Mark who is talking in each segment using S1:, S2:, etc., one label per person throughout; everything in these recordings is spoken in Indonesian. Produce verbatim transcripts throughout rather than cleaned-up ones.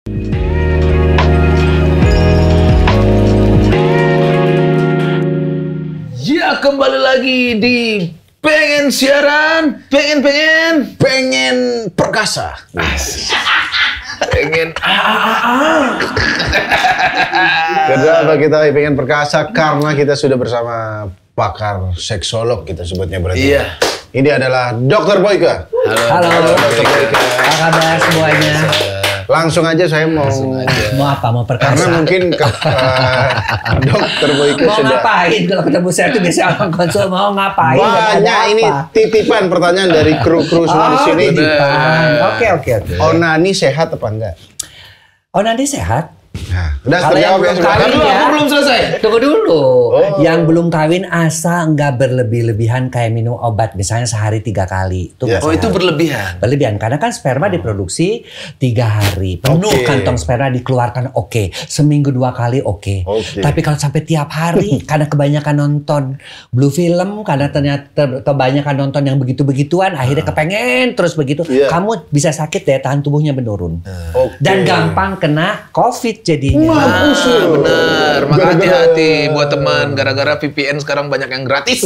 S1: Ya, kembali lagi di Pengen Siaran, pengen pengen
S2: pengen perkasa.
S1: pengen ah.
S2: Kenapa kita pengen perkasa? Karena kita sudah bersama pakar seksolog, kita sebutnya berarti.
S1: Iya.
S2: Ini adalah dokter Boyke.
S1: Halo,
S3: Halo,
S1: Halo
S3: dokter Boyke. Apa kabar semuanya?
S2: Langsung aja saya mau
S1: aja.
S3: Mau apa? Mau perkasa?
S2: karena mungkin ke, uh, dokter Boyke
S3: mau
S2: sudah
S3: ngapain? Kalau ketemu saya tuh biasanya orang konsul mau ngapain?
S2: banyak
S3: ada
S2: ini
S3: apa?
S2: titipan pertanyaan dari kru-kru semua di
S3: Oh,
S2: sini.
S3: titipan. Oke, oke, oke.
S2: Onani sehat apa enggak?
S3: Oh, nanti sehat?
S2: Nah, udah
S3: Kalau yang
S2: terjawab ya
S3: belum
S2: sebelah.
S3: kawin
S1: Dulu,
S3: ya.
S1: aku belum selesai.
S3: Tunggu dulu.
S2: Oh.
S3: Yang belum kawin asal nggak berlebih-lebihan kayak minum obat. Misalnya sehari tiga kali. Itu
S2: Ya.
S3: nggak
S1: Oh, itu
S3: sehat.
S1: berlebihan.
S3: Berlebihan karena kan sperma diproduksi tiga hari penuh,
S2: Oke.
S3: kantong sperma dikeluarkan oke, seminggu dua kali oke.
S2: Oke.
S3: Tapi kalau sampai tiap hari karena kebanyakan nonton blue film, karena ternyata kebanyakan nonton yang begitu-begituan, akhirnya kepengen terus begitu,
S2: Iya.
S3: kamu bisa sakit, daya tahan tubuhnya menurun
S2: Oke.
S3: dan gampang kena COVID jadinya.
S1: Ah, bener. Maka
S2: Gara-gara-
S1: hati-hati buat teman. Gara-gara V P N sekarang banyak yang gratis.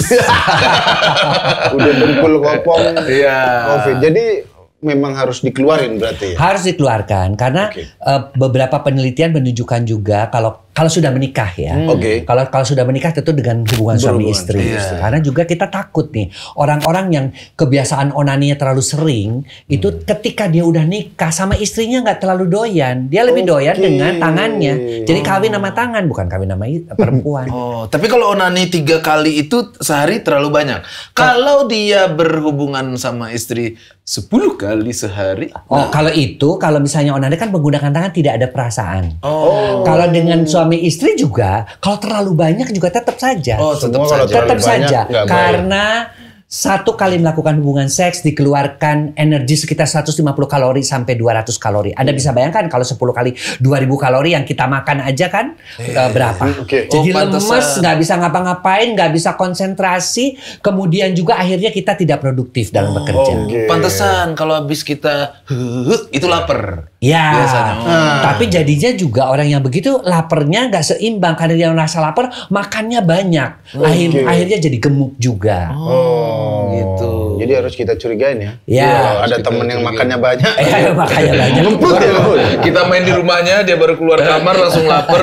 S2: Udah dengkul kopong.
S1: Iya.
S2: Covid. Jadi memang harus dikeluarin berarti ya.
S3: Harus dikeluarkan karena
S2: Oke.
S3: eh, beberapa penelitian menunjukkan juga kalau kalau sudah menikah ya.
S2: Oke.
S3: Kalau kalau sudah menikah tentu dengan hubungan suami
S2: Berhubungan
S3: istri.
S1: suami istri.
S3: Karena juga kita takut nih orang-orang yang kebiasaan onaninya terlalu sering itu
S2: Hmm.
S3: ketika dia udah nikah sama istrinya nggak terlalu doyan. Dia lebih doyan
S2: Oke.
S3: dengan tangannya. Jadi kawin sama tangan bukan kawin sama i- perempuan.
S1: Oh, tapi kalau onani tiga kali itu sehari terlalu banyak. Kalau dia berhubungan sama istri sepuluh kali sehari.
S3: Oh, kalau itu kalau misalnya onani kan menggunakan tangan tidak ada perasaan.
S1: Oh.
S3: Kalau dengan suami istri juga, kalau terlalu banyak juga tetap saja.
S1: Oh, tetap
S2: Semua kalau
S1: saja.
S2: terlalu
S3: tetap
S2: banyak
S3: saja
S2: nggak baik.
S3: karena satu kali melakukan hubungan seks dikeluarkan energi sekitar seratus lima puluh kalori sampai dua ratus kalori. Anda bisa bayangkan kalau sepuluh kali dua ribu kalori yang kita makan aja kan eh, berapa?
S2: Oke.
S3: Jadi
S1: Oh, pantesan.
S3: lemes, nggak bisa ngapa-ngapain, nggak bisa konsentrasi, kemudian juga akhirnya kita tidak produktif dalam bekerja.
S2: Oke.
S1: Pantesan kalau habis kita itu lapar.
S3: Ya,
S1: Biasanya.
S2: Ah.
S3: tapi jadinya juga orang yang begitu laparnya nggak seimbang karena dia merasa lapar, makannya banyak, Akhir,
S2: Oke.
S3: akhirnya jadi gemuk juga.
S2: Oh,
S1: gitu.
S2: Jadi harus kita curigain ya.
S3: Ya.
S2: Kalau ada
S1: Kita
S2: temen yang
S1: curigain.
S2: makannya banyak.
S3: Eh, makanya banyak.
S2: Ngebut ya, ngebut.
S1: Kita main di rumahnya, dia baru keluar kamar langsung lapar.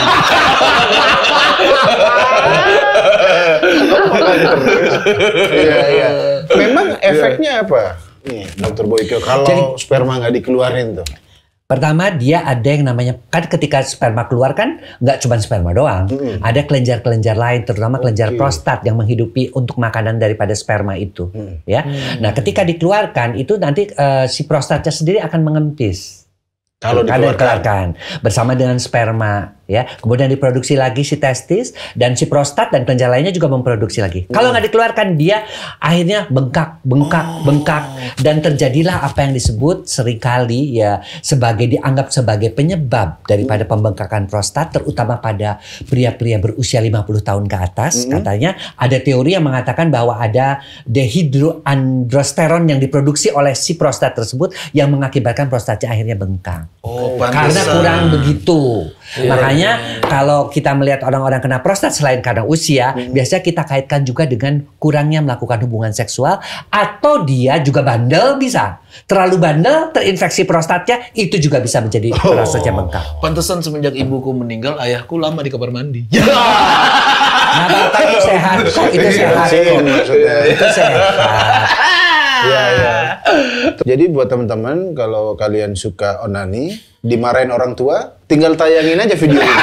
S2: Iya, iya. Memang efeknya apa? Nih, dokter Boyke, kalau
S3: Jadi-
S2: sperma nggak dikeluarin tuh.
S3: Pertama dia ada yang namanya kan ketika sperma keluar kan nggak cuma sperma doang, ada kelenjar-kelenjar lain terutama kelenjar
S2: Oke.
S3: prostat yang menghidupi untuk makanan daripada sperma itu,
S2: Hmm.
S3: ya. Nah ketika dikeluarkan itu nanti eh, si prostatnya sendiri akan mengempis.
S2: Kalau
S3: Karena
S2: dikeluarkan.
S3: dikeluarkan bersama dengan sperma, ya. Kemudian diproduksi lagi si testis dan si prostat dan kelenjar lainnya juga memproduksi lagi. Kalau nggak dikeluarkan dia akhirnya bengkak, bengkak, bengkak dan terjadilah apa yang disebut seringkali ya sebagai dianggap sebagai penyebab daripada pembengkakan prostat terutama pada pria-pria berusia lima puluh tahun ke atas. Katanya ada teori yang mengatakan bahwa ada dehidroandrosteron yang diproduksi oleh si prostat tersebut yang mengakibatkan prostatnya akhirnya bengkak.
S1: Oh,
S3: Karena
S1: pantesan.
S3: kurang begitu. Makanya kalau kita melihat orang-orang kena prostat selain karena usia, biasanya kita kaitkan juga dengan kurangnya melakukan hubungan seksual atau dia juga bandel bisa. Terlalu bandel, terinfeksi prostatnya, itu juga bisa menjadi prostatnya bengkak.
S1: Pantesan semenjak ibuku meninggal, ayahku lama di kamar mandi.
S3: Nah, Bapak itu sehat kok, itu sehat
S2: Sih,
S3: kok.
S2: maksudnya.
S3: Itu sehat.
S2: Iya, iya. Jadi buat teman-teman kalau kalian suka onani, dimarahin orang tua, tinggal tayangin aja video ini.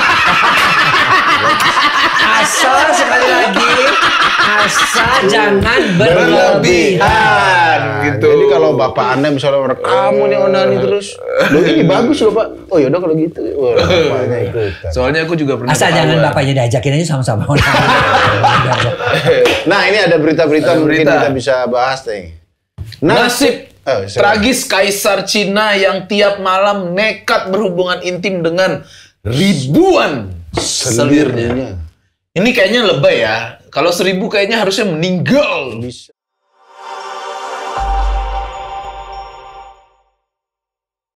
S3: Asal sekali lagi, asal jangan
S1: Berlebihan.
S3: berlebihan.
S1: Gitu.
S2: Jadi kalau bapak anda misalnya orang kamu nih onani terus, loh ini bagus loh pak. Oh yaudah kalau gitu, wah bapaknya ikutan.
S1: Soalnya aku juga pernah
S3: Asal jangan
S1: ketahuan.
S3: bapaknya diajakin aja sama-sama.
S2: Nah ini ada berita-berita
S1: Ada
S2: mungkin
S1: berita.
S2: kita bisa bahas nih.
S1: Nasib
S2: Oh, sorry.
S1: tragis Kaisar Cina yang tiap malam nekat berhubungan intim dengan ribuan selirnya.
S2: Selirnya.
S1: Ini kayaknya lebay ya. Kalau seribu kayaknya harusnya meninggal.
S2: Bisa.